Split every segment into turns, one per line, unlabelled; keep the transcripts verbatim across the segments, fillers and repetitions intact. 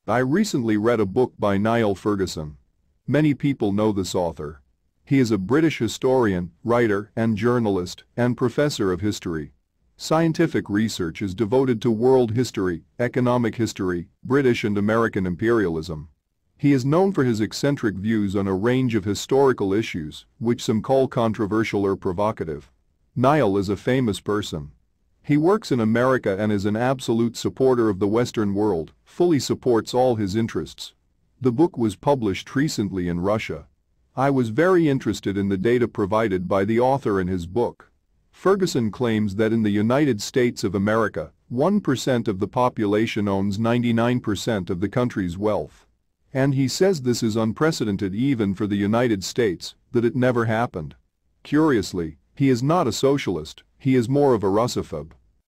I recently read a book by Niall Ferguson. Many people know this author. He is a British historian, writer, and journalist, and professor of history. Scientific research is devoted to world history, economic history, British and American imperialism. He is known for his eccentric views on a range of historical issues, which some call controversial or provocative. Niall is a famous person. He works in America and is an absolute supporter of the Western world, fully supports all his interests. The book was published recently in Russia. I was very interested in the data provided by the author in his book. Ferguson claims that in the United States of America, one percent of the population owns ninety-nine percent of the country's wealth. And he says this is unprecedented even for the United States, that it never happened. Curiously, he is not a socialist, he is more of a Russophobe.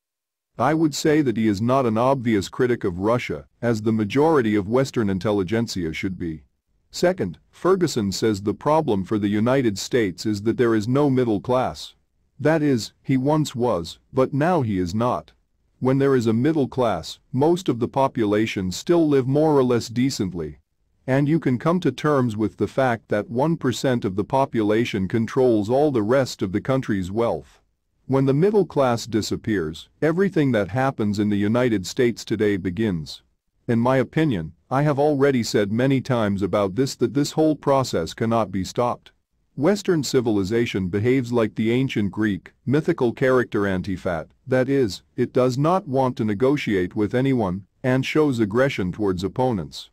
I would say that he is not an obvious critic of Russia, as the majority of Western intelligentsia should be. Second, Ferguson says the problem for the United States is that there is no middle class. That is, he once was, but now he is not. When there is a middle class, most of the population still live more or less decently. And you can come to terms with the fact that one percent of the population controls all the rest of the country's wealth. When the middle class disappears, everything that happens in the United States today begins. In my opinion, I have already said many times about this that this whole process cannot be stopped. Western civilization behaves like the ancient Greek, mythical character Antifat, that is, it does not want to negotiate with anyone, and shows aggression towards opponents.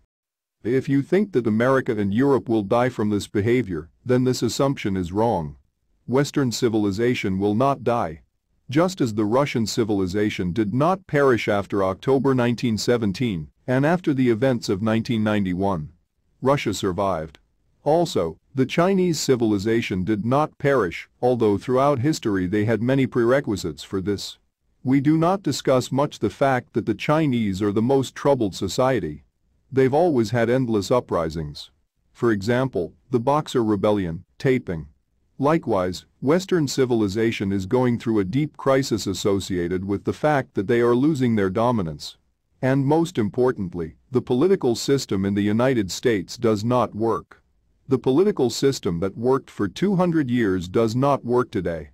If you think that America and Europe will die from this behavior, then this assumption is wrong. Western civilization will not die. Just as the Russian civilization did not perish after October nineteen seventeen, and after the events of nineteen ninety-one. Russia survived. Also, the Chinese civilization did not perish, although throughout history they had many prerequisites for this. We do not discuss much the fact that the Chinese are the most troubled society. They've always had endless uprisings. For example, the Boxer Rebellion, Taiping. Likewise, Western civilization is going through a deep crisis associated with the fact that they are losing their dominance. And most importantly, the political system in the United States does not work. The political system that worked for two hundred years does not work today.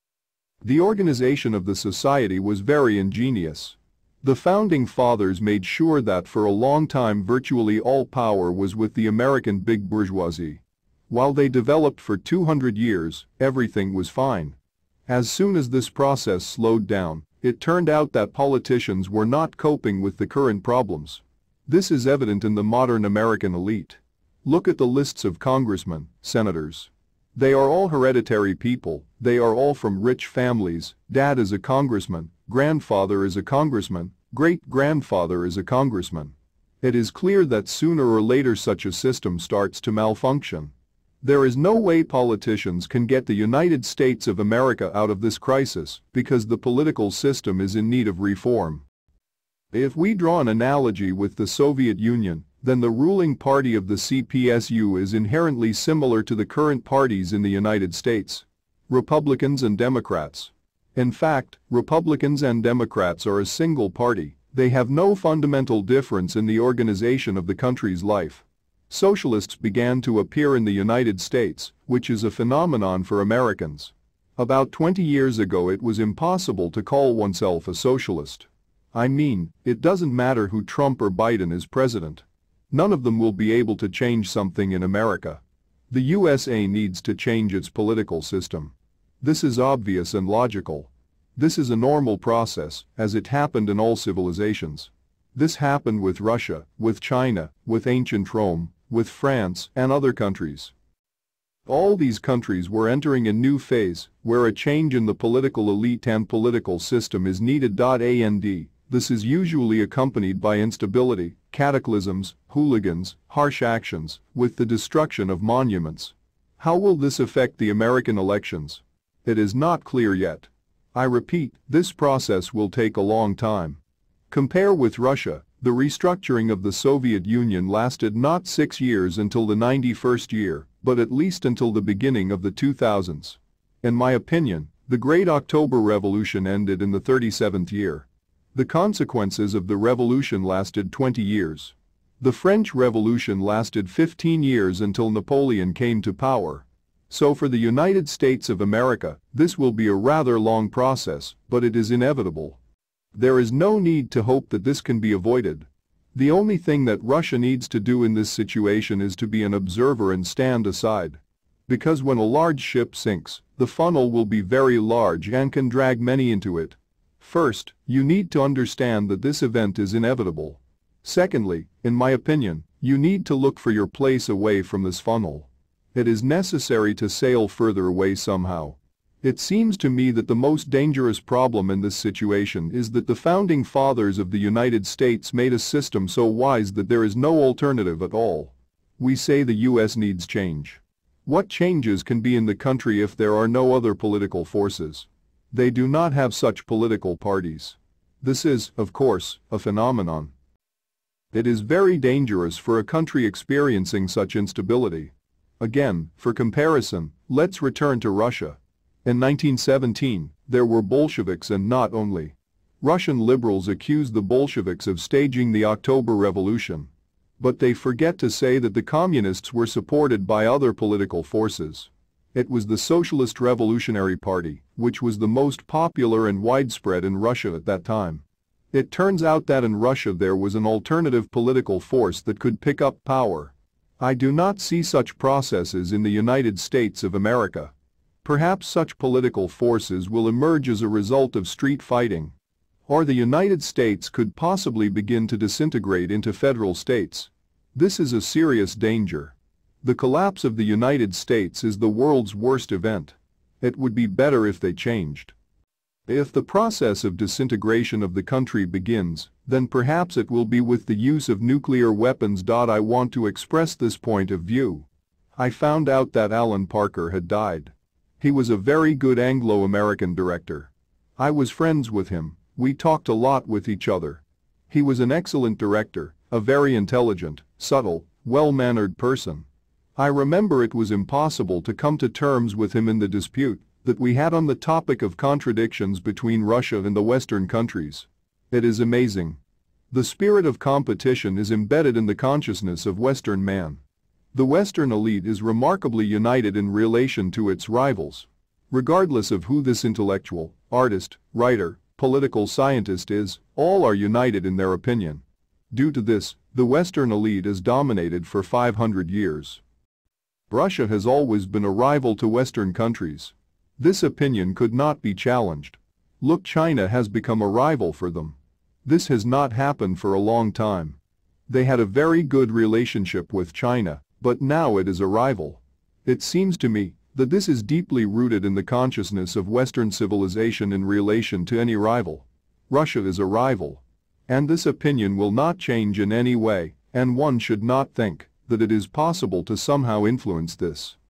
The organization of the society was very ingenious. The founding fathers made sure that for a long time virtually all power was with the American big bourgeoisie. While they developed for two hundred years, everything was fine. As soon as this process slowed down, it turned out that politicians were not coping with the current problems. This is evident in the modern American elite. Look at the lists of congressmen, senators. They are all hereditary people, they are all from rich families, dad is a congressman, grandfather is a congressman, great-grandfather is a congressman. It is clear that sooner or later such a system starts to malfunction. There is no way politicians can get the United States of America out of this crisis because the political system is in need of reform. If we draw an analogy with the Soviet Union, then the ruling party of the C P S U is inherently similar to the current parties in the United States. Republicans and Democrats. In fact, Republicans and Democrats are a single party, they have no fundamental difference in the organization of the country's life. Socialists began to appear in the United States, which is a phenomenon for Americans. About twenty years ago it was impossible to call oneself a socialist. I mean, it doesn't matter who Trump or Biden is president. None of them will be able to change something in America. The U S A needs to change its political system. This is obvious and logical. This is a normal process, as it happened in all civilizations. This happened with Russia, with China, with ancient Rome, with France and other countries. All these countries were entering a new phase, where a change in the political elite and political system is needed. And this is usually accompanied by instability, cataclysms, hooligans, harsh actions, with the destruction of monuments. How will this affect the American elections? It is not clear yet. I repeat, this process will take a long time. Compare with Russia, the restructuring of the Soviet Union lasted not six years until the ninety-first year, but at least until the beginning of the two thousands. In my opinion, the Great October Revolution ended in the thirty-seventh year. The consequences of the revolution lasted twenty years. The French Revolution lasted fifteen years until Napoleon came to power. So for the United States of America, this will be a rather long process, but it is inevitable. There is no need to hope that this can be avoided. The only thing that Russia needs to do in this situation is to be an observer and stand aside. Because when a large ship sinks, the funnel will be very large and can drag many into it. First, you need to understand that this event is inevitable. Secondly, in my opinion, you need to look for your place away from this funnel. It is necessary to sail further away somehow. It seems to me that the most dangerous problem in this situation is that the founding fathers of the United States made a system so wise that there is no alternative at all. We say the U S needs change. What changes can be in the country if there are no other political forces? They do not have such political parties. This is, of course, a phenomenon. It is very dangerous for a country experiencing such instability. Again, for comparison, let's return to Russia. In nineteen seventeen, there were Bolsheviks and not only. Russian liberals accused the Bolsheviks of staging the October Revolution. But they forget to say that the communists were supported by other political forces. It was the Socialist Revolutionary Party, which was the most popular and widespread in Russia at that time. It turns out that in Russia there was an alternative political force that could pick up power. I do not see such processes in the United States of America. Perhaps such political forces will emerge as a result of street fighting. Or the United States could possibly begin to disintegrate into federal states. This is a serious danger. The collapse of the United States is the world's worst event. It would be better if they changed. If the process of disintegration of the country begins, then perhaps it will be with the use of nuclear weapons. I want to express this point of view. I found out that Alan Parker had died. He was a very good Anglo-American director. I was friends with him, we talked a lot with each other. He was an excellent director, a very intelligent, subtle, well-mannered person. I remember it was impossible to come to terms with him in the dispute that we had on the topic of contradictions between Russia and the Western countries. It is amazing. The spirit of competition is embedded in the consciousness of Western man. The Western elite is remarkably united in relation to its rivals. Regardless of who this intellectual, artist, writer, political scientist is, all are united in their opinion. Due to this, the Western elite has dominated for five hundred years. Russia has always been a rival to Western countries. This opinion could not be challenged. Look, China has become a rival for them. This has not happened for a long time. They had a very good relationship with China, but now it is a rival. It seems to me that this is deeply rooted in the consciousness of Western civilization in relation to any rival. Russia is a rival. And this opinion will not change in any way, and one should not think that it is possible to somehow influence this.